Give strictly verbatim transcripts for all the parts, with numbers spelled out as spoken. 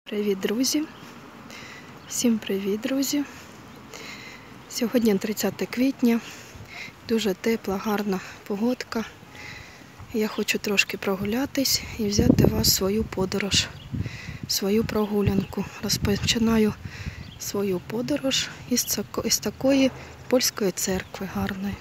Привіт, друзі! Всім привіт, друзі! Сьогодні тридцяте квітня, дуже тепла, гарна погодка. Я хочу трошки прогулятись і взяти вас в свою подорож, свою прогулянку. Розпочинаю свою подорож із, із такої польської церкви гарної.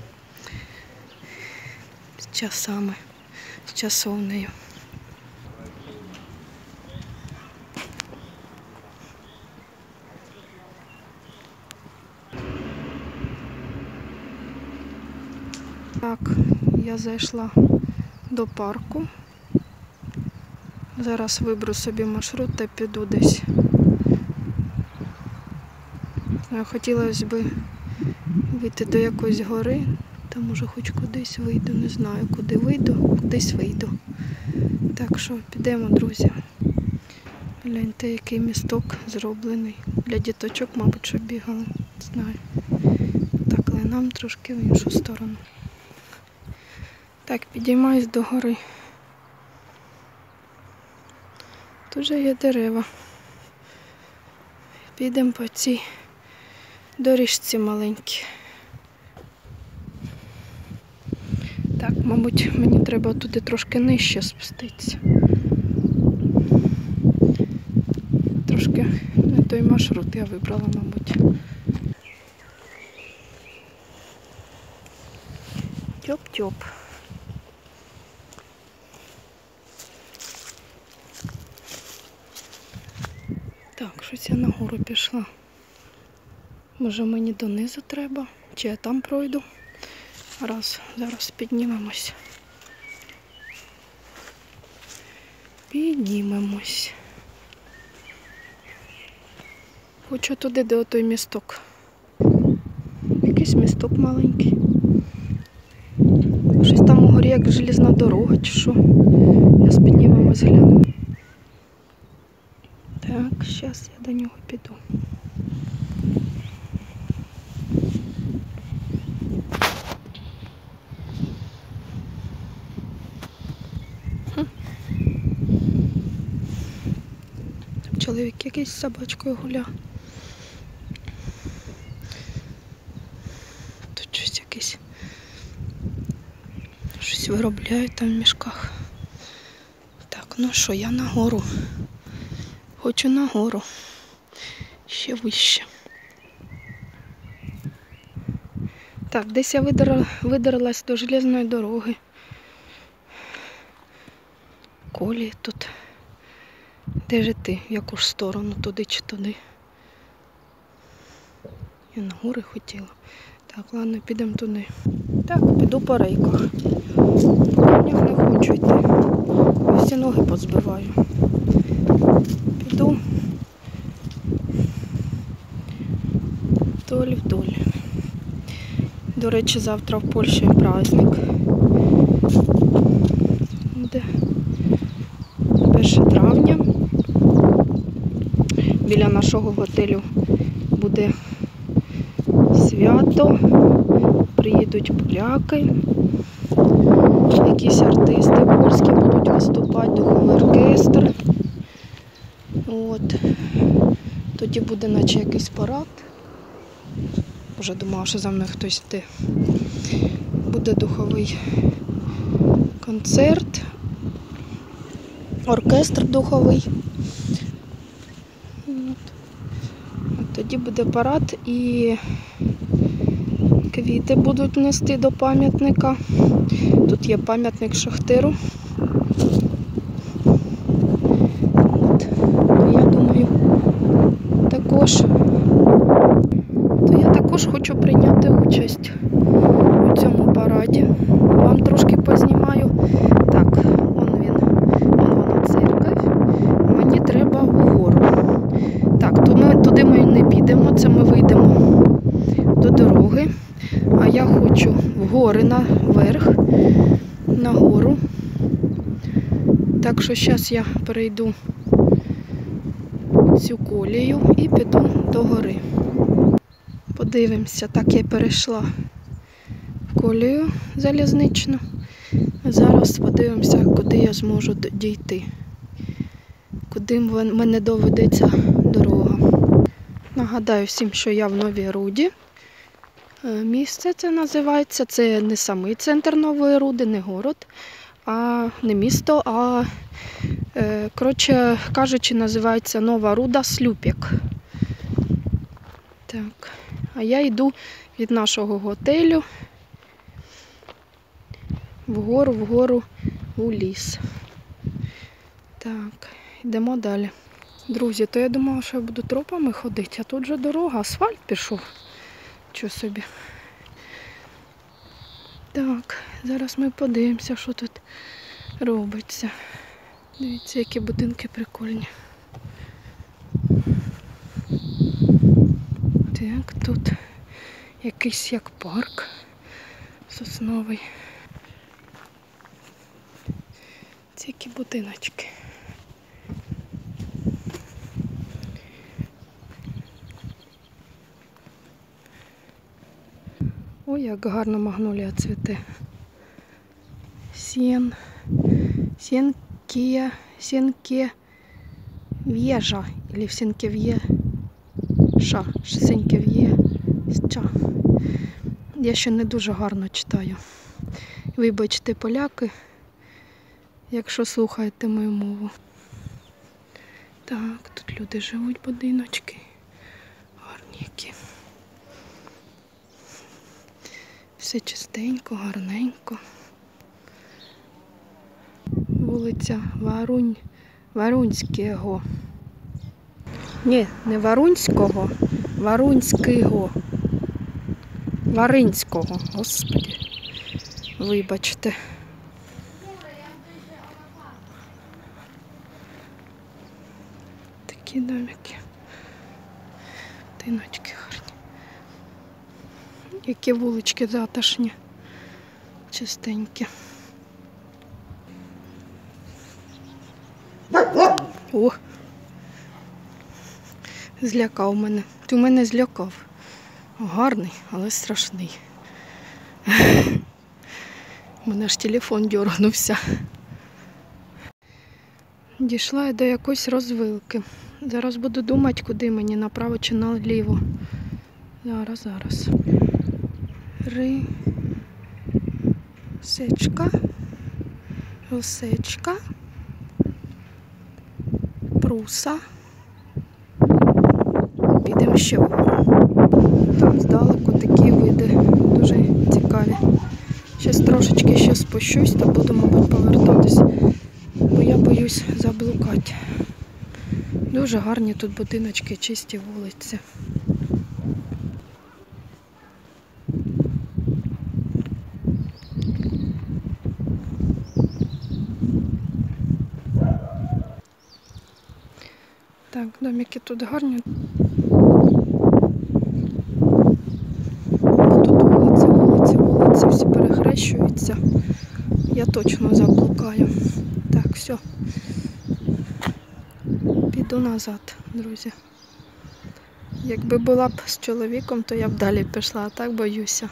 З часами, з часовнею. Так, я зайшла до парку. Зараз виберу собі маршрут та піду десь. Хотілося б вийти до якоїсь гори, та може хоч кудись вийду, не знаю куди вийду, кудись вийду. Так що підемо, друзі. Гляньте, який місток зроблений. Для діточок, мабуть, щоб бігали, не знаю. Так, але нам трошки в іншу сторону. Так, підіймаюсь до гори. Тут же є дерева. Підемо по цій доріжці маленькій. Так, мабуть, мені треба туди трошки нижче спуститися. Трошки не той маршрут я вибрала, мабуть. Тьоп-тьоп. Так, щось я нагору пішла. Може мені донизу треба? Чи я там пройду? Раз, зараз піднімемось. Піднімемось. Хочу туди, де отой місток. Якийсь місток маленький. Щось там угорі як железна дорога, чи що. Я піднімемось, гляну. Так, зараз я до нього піду. Хм. Чоловік якийсь з собачкою гуляв. Тут щось якесь. Щось виробляють там в мішках. Так, ну що, я нагору. Хочу нагору. Ще вище. Так, десь я видер... видерлась до железної дороги. Колії тут. Де ж ти? В яку ж сторону? Туди чи туди? Я на гори хотіла. Так, ладно, підемо туди. Так, піду по рейках. По камнях не хочу йти. Всі ноги позбиваю. Піду вдоль вдоль. До речі, завтра в Польщі праздник. Буде перше травня. Біля нашого готелю буде свято. Приїдуть поляки. Якісь артисти польські будуть виступати, духовий оркестр. От. Тоді буде наче якийсь парад. Вже думала, що за мною хтось йде. Буде духовий концерт, оркестр духовий. От. От тоді буде парад і квіти будуть нести до пам'ятника. Тут є пам'ятник Шахтиру. От. Я думаю, також, то я також хочу прийняти участь у цьому параді. Вам трошки познімаю. Так, вон він, вон вона церква. Мені треба вгору. Так, то ми, туди ми не підемо, це ми вийдемо до дороги. А я хочу вгори наверх, нагору. Так що зараз я перейду цю колію і піду до гори. Подивимося, так я перейшла в колію залізничну. Зараз подивимося, куди я зможу дійти. куди в мене доведеться дорога. Нагадаю всім, що я в Новій Руді. Місце це називається, це не самий центр Нової Руди, не город, а не місто, а, коротше кажучи, називається Нова Руда Слюпік. Так, а я йду від нашого готелю вгору, вгору у ліс. Так, йдемо далі. Друзі, то я думала, що я буду тропами ходити, а тут же дорога, асфальт пішов. Чого собі. Так, зараз ми подивимося, що тут робиться. Дивіться, які будинки прикольні. Так, тут якийсь як парк сосновий. Ці які будиночки. Ой, як гарно магнолія цвіте. Сен, сенке, сенке в'єжа, или сенкев'є ша, сенкев'є ша. Я ще не дуже гарно читаю. Вибачте, поляки, якщо слухаєте мою мову. Так, тут люди живуть, будиночки. Гарні які. Все чистенько, гарненько. Вулиця Варунь, Варунського. Ні, не Варунського, Варунського. Варинського, господи. Вибачте. Такі домики. Тиночки гарні. Які вулички затишні, чистенькі. О! Злякав мене. Ти мене злякав. Гарний, але страшний. У мене ж телефон дьорнувся. Дійшла я до якоїсь розвилки. Зараз буду думати, куди мені, направо чи наліво. Зараз, зараз. Ри... Сечка. Росечка. Пруса. Підемо ще вгору. Там здалеку такі види дуже цікаві. Щас трошечки ще спущусь та буду, мабуть, повертатись, бо я боюсь заблукати. Дуже гарні тут будиночки, чисті вулиці. Так, домики тут гарні. Тут вулиці, вулиці, вулиці, всі перехрещуються. Я точно заблукаю. Так, все. Піду назад, друзі. Якби була б з чоловіком, то я б далі пішла, а так боюся.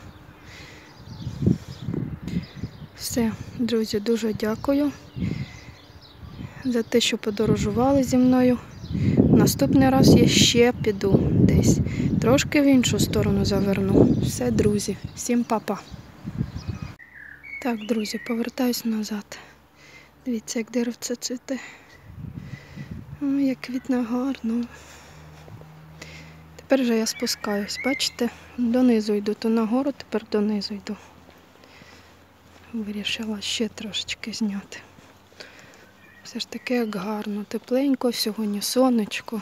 Все, друзі, дуже дякую за те, що подорожували зі мною. Наступний раз я ще піду десь. Трошки в іншу сторону заверну. Все, друзі. Всім па-па. Так, друзі, повертаюсь назад. Дивіться, як деревце цвіте. Ой, як квітне гарно. Тепер же я спускаюсь, бачите? Донизу йду, то нагору, тепер донизу йду. Вирішила ще трошечки зняти. Все ж таки як гарно, тепленько, сьогодні сонечко.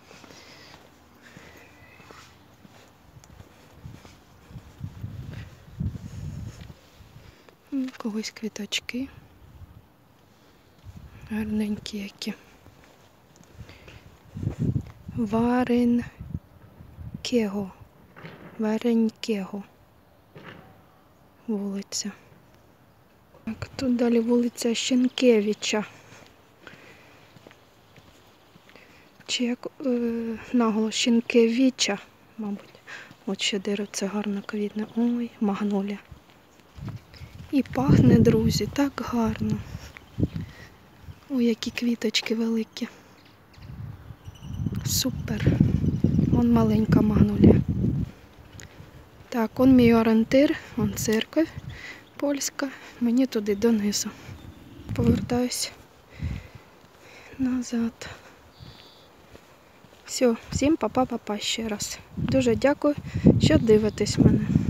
Когось квіточки. Гарненькі які. Варенкего. Варенкего. Вулиця. Так, тут далі вулиця Щенкевича. Чи як е, наголос Щенкевича, мабуть. От ще деревце гарно квітне. Ой, магнолія. І пахне, друзі, так гарно. Ой, які квіточки великі. Супер. Вон маленька магнолія. Так, он мій орієнтир, вон церква польська. Мені туди донизу. Повертаюсь назад. Все, всім па-па-па-па ще раз. Дуже дякую, що дивитесь мене.